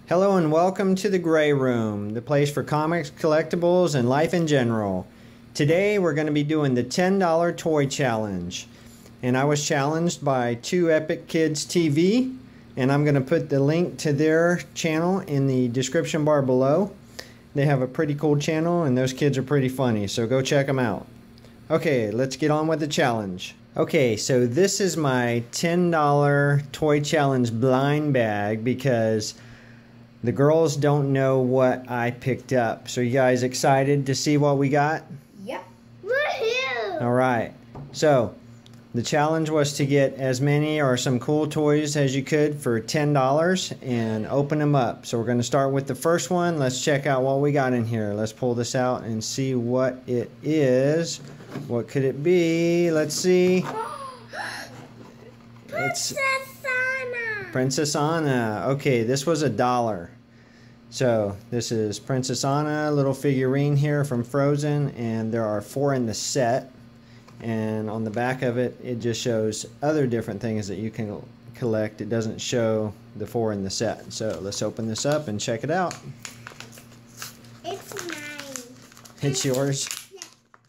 Hello and welcome to the Gray Room, the place for comics, collectibles, and life in general. Today we're going to be doing the $10 toy challenge. And I was challenged by 2 Epic Kids TV, and I'm going to put the link to their channel in the description bar below. They have a pretty cool channel and those kids are pretty funny, so go check them out. Okay, let's get on with the challenge. Okay, so this is my $10 toy challenge blind bag because the girls don't know what I picked up. So you guys excited to see what we got? Yep. Woohoo! Alright, so the challenge was to get as many or some cool toys as you could for $10 and open them up. So we're going to start with the first one. Let's check out what we got in here. Let's pull this out and see what it is. What could it be? Let's see. Princess Anna. Okay, this was $1. So this is Princess Anna, little figurine here from Frozen, and there are 4 in the set. And on the back of it, it just shows other different things that you can collect. It doesn't show the 4 in the set. So let's open this up and check it out. It's mine. It's yours? Yeah.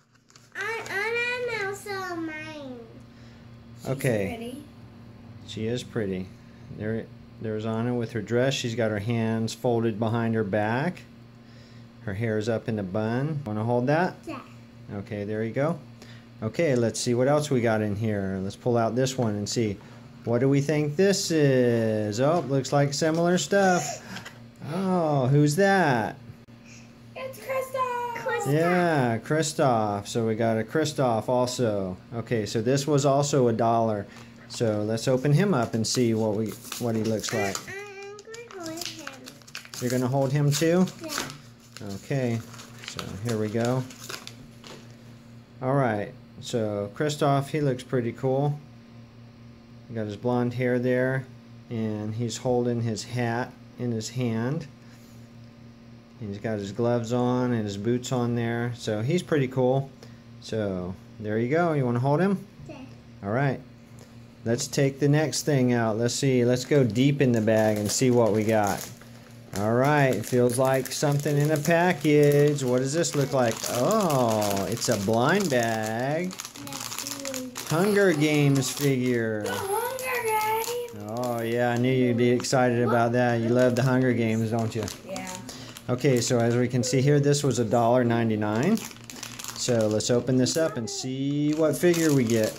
Anna also mine. Okay. She's pretty. She is pretty. There's Anna with her dress. She's got her hands folded behind her back. Her hair is up in a bun. Want to hold that? Yeah. Okay, there you go. Okay, let's see what else we got in here. Let's pull out this one and see. What do we think this is? Oh, looks like similar stuff. Oh, who's that? It's Kristoff. Yeah, Kristoff. So we got a Kristoff also. Okay, so this was also $1. So let's open him up and see what he looks like. I'm going to hold him. You're gonna hold him too? Yeah. Okay. So here we go. All right. So Kristoff, he looks pretty cool. He got his blonde hair there, and he's holding his hat in his hand. He's got his gloves on and his boots on there. So he's pretty cool. So there you go. You want to hold him? Yeah. All right. Let's take the next thing out. Let's see. Let's go deep in the bag and see what we got. All right. It feels like something in a package. What does this look like? Oh, it's a blind bag. Hunger Games figure. The Hunger Games. Oh, yeah. I knew you'd be excited about that. You love the Hunger Games, don't you? Yeah. Okay, so as we can see here, this was $1.99. So let's open this up and see what figure we get.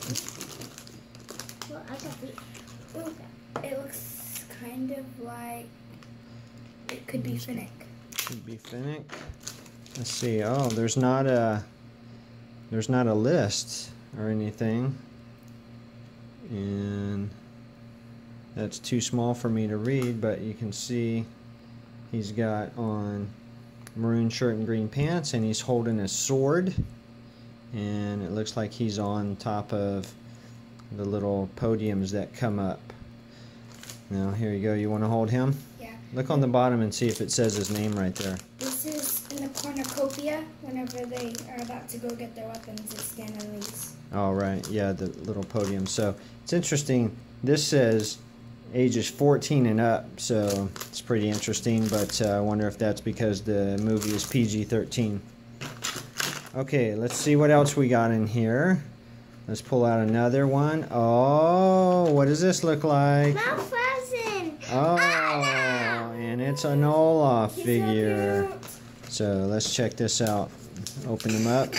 It looks kind of like it could be Finnick. Could be Finnick. Let's see. Oh, there's not a list or anything, and that's too small for me to read. But you can see he's got on maroon shirt and green pants, and he's holding a sword, and it looks like he's on top of the little podiums that come up. Now here you go. You want to hold him? Yeah. Look on the bottom and see if it says his name right there. This is in the cornucopia. Whenever they are about to go get their weapons, they stand on these. Oh, right. Yeah, the little podium. So it's interesting. This says ages 14 and up, so it's pretty interesting, but I wonder if that's because the movie is PG-13. Okay, let's see what else we got in here. Let's pull out another one. Oh, what does this look like? Mount Frozen. Oh, and it's an Olaf figure. So let's check this out. Open them up.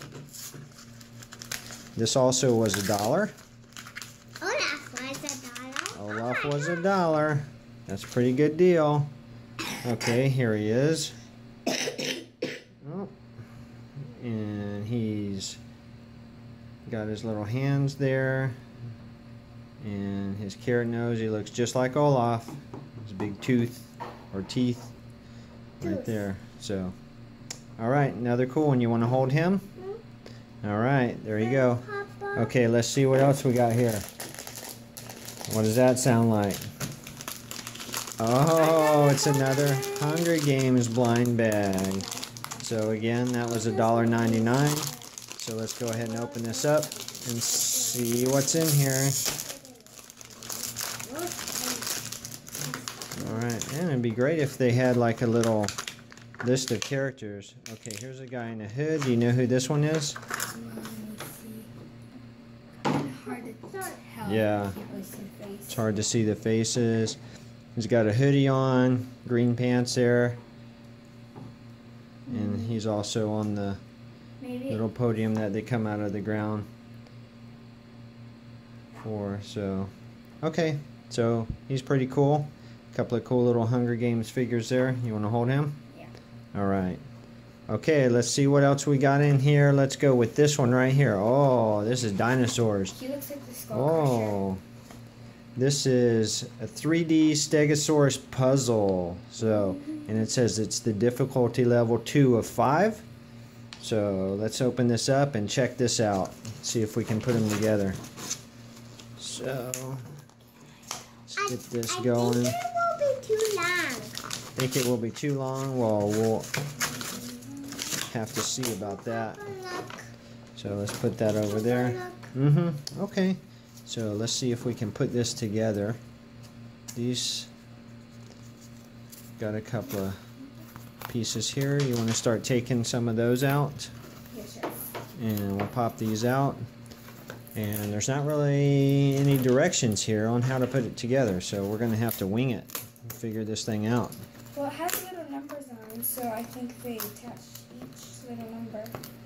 This also was $1. Olaf was $1. Olaf was $1. That's a pretty good deal. Okay, here he is. Oh. And he's got his little hands there. And his carrot nose, he looks just like Olaf. His big tooth or teeth right there. So, alright, another cool one. You want to hold him? Alright, there you go. Okay, let's see what else we got here. What does that sound like? Oh, it's another Hunger Games blind bag. So again, that was $1.99. So let's go ahead and open this up and see what's in here. Alright, and it'd be great if they had like a little list of characters. Okay, here's a guy in a hood. Do you know who this one is? Let me see. Hard to tell. Yeah, it's hard to see the faces. He's got a hoodie on, green pants there. And he's also on the little podium that they come out of the ground for. So, okay, so he's pretty cool. A couple of cool little Hunger Games figures there. You want to hold him? Yeah. All right. Okay, let's see what else we got in here. Let's go with this one right here. Oh, this is dinosaurs. He looks like the Skull Crusher. Oh, this is a 3D Stegosaurus puzzle. So, and it says it's the difficulty level 2 of 5. So let's open this up and check this out. See if we can put them together. So let's get this going. I think it will be too long. Think it will be too long? Well, we'll have to see about that. So let's put that over there. Okay. So let's see if we can put this together. These got a couple of pieces here. You want to start taking some of those out? Yes, sir. And we'll pop these out. And there's not really any directions here on how to put it together, so we're going to have to wing it and figure this thing out. Well, it has little numbers on, so I think they attach each little number.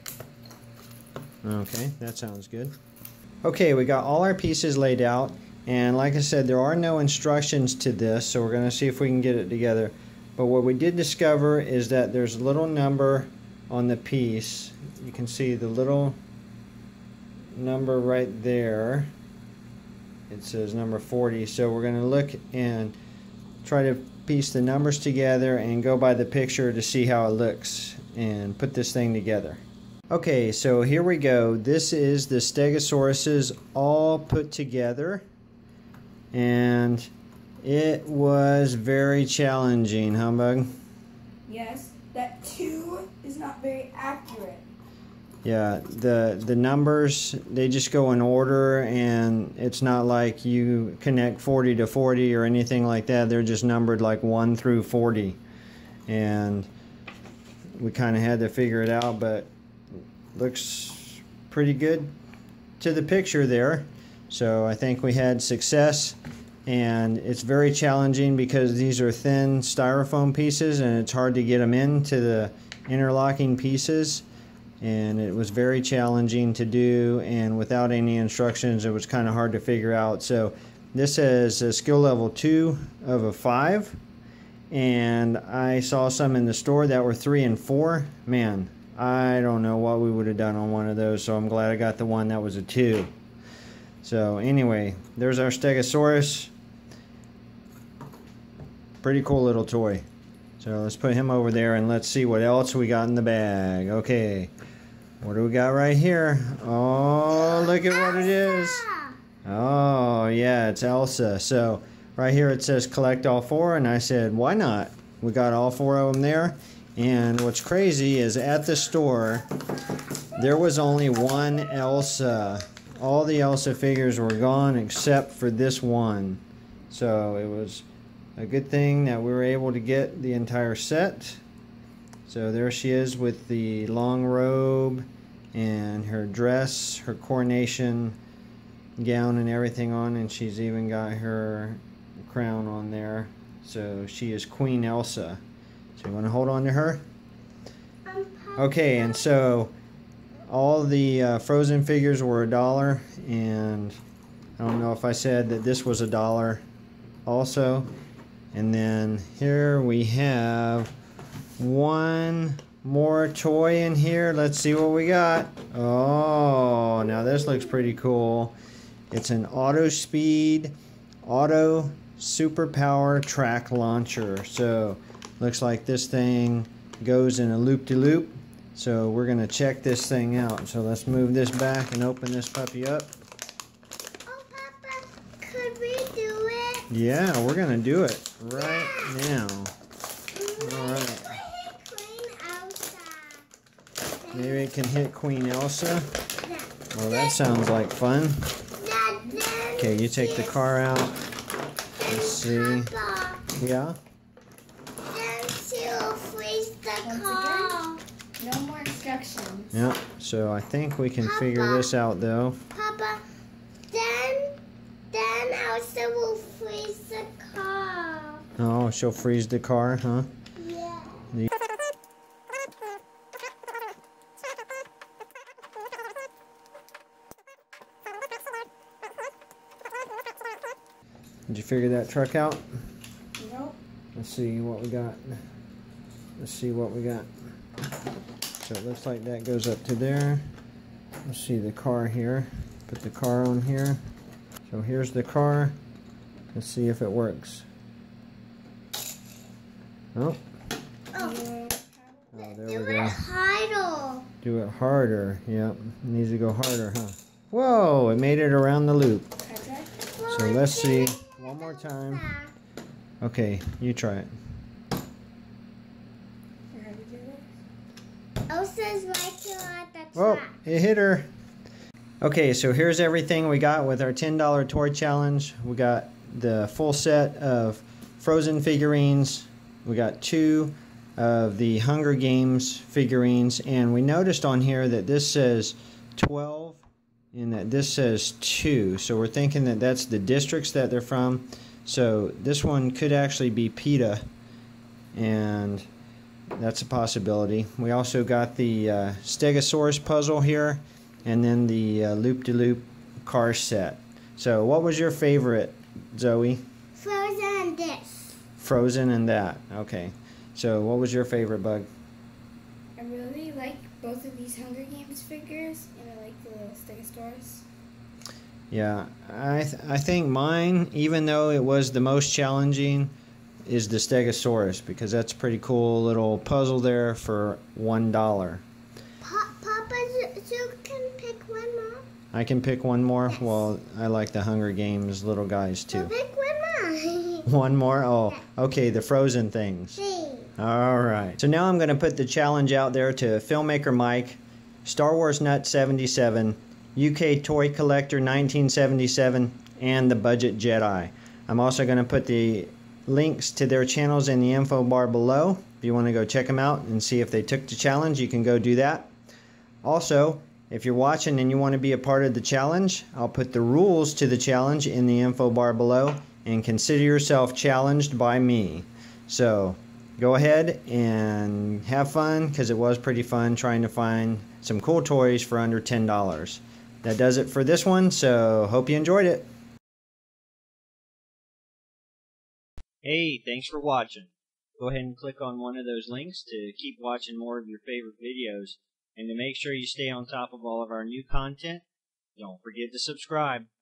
Okay, that sounds good. Okay, we got all our pieces laid out, and like I said, there are no instructions to this, so we're going to see if we can get it together. But what we did discover is that there's a little number on the piece. You can see the little number right there. It says number 40, so we're going to look and try to piece the numbers together and go by the picture to see how it looks and put this thing together. Okay, so here we go. This is the Stegosauruses all put together, and it was very challenging, Humbug. Yes, that 2 is not very accurate. Yeah, the numbers, they just go in order, and it's not like you connect 40 to 40 or anything like that. They're just numbered like 1 through 40, and we kind of had to figure it out, but looks pretty good to the picture there. So I think we had success, and it's very challenging because these are thin styrofoam pieces and it's hard to get them into the interlocking pieces, and it was very challenging to do, and without any instructions it was kind of hard to figure out. So this is a skill level 2 of a 5, and I saw some in the store that were 3 and 4. Man, I don't know what we would have done on one of those, so I'm glad I got the one that was a 2. So anyway, there's our Stegosaurus. Pretty cool little toy. So let's put him over there and let's see what else we got in the bag. Okay, what do we got right here? Oh, look at what it is. Oh yeah, it's Elsa. So right here it says collect all 4, and I said why not? We got all 4 of them there. And what's crazy is at the store there was only one Elsa. All the Elsa figures were gone except for this one. So it was a good thing that we were able to get the entire set. So there she is with the long robe and her dress, her coronation gown and everything on, and she's even got her crown on there. So she is Queen Elsa. So you want to hold on to her? Okay, and so all the Frozen figures were $1, and I don't know if I said that this was $1 also. And then here we have one more toy in here. Let's see what we got. Oh, now this looks pretty cool. It's an auto superpower track launcher. So looks like this thing goes in a loop-de-loop. So we're going to check this thing out. So let's move this back and open this puppy up. Oh, Papa, could we do it? Yeah, we're going to do it right now. Alright. Maybe it can hit Queen Elsa. Well, that sounds like fun. Okay, you take the car out. Let's see. Yeah? Then she will freeze the car. No more instructions. Yep. So I think we can figure this out though. Papa, then Elsa will freeze the car. Oh, she'll freeze the car, huh? Yeah. Did you figure that truck out? Nope. Let's see what we got. Let's see what we got. So it looks like that goes up to there. Let's see the car here. Put the car on here. So here's the car. Let's see if it works. Oh. Oh, There we do go. it harder. Do it harder. Yep. It needs to go harder, huh? Whoa, it made it around the loop. Okay. So let's see. One more time. Okay, you try it. We're gonna do this. Elsa's right here at the Oh, track. it hit her. Okay, so here's everything we got with our $10 toy challenge. We got the full set of Frozen figurines. We got 2 of the Hunger Games figurines. And we noticed on here that this says 12 and that this says 2. So we're thinking that that's the districts that they're from. So this one could actually be PETA. And that's a possibility. We also got the Stegosaurus puzzle here. And then the loop-de-loop car set. So what was your favorite, Zoe? Frozen and this. Frozen and that. Okay. So what was your favorite, Bug? I really like both of these Hunger Games figures, and I like the Stegosaurus. Yeah, I think mine, even though it was the most challenging, is the Stegosaurus, because that's a pretty cool little puzzle there for $1. Papa, you can pick one more. I can pick one more? Yes. Well, I like the Hunger Games little guys So too. pick one more. One more? Oh, okay, the Frozen things. See. Alright, so now I'm going to put the challenge out there to Filmmaker Mike, Star Wars Nut 77, UK Toy Collector 1977, and the Budget Jedi. I'm also going to put the links to their channels in the info bar below. If you want to go check them out and see if they took the challenge, you can go do that. Also, if you're watching and you want to be a part of the challenge, I'll put the rules to the challenge in the info bar below, and consider yourself challenged by me. So go ahead and have fun, because it was pretty fun trying to find some cool toys for under $10. That does it for this one, so hope you enjoyed it. Hey, thanks for watching. Go ahead and click on one of those links to keep watching more of your favorite videos. And to make sure you stay on top of all of our new content, don't forget to subscribe.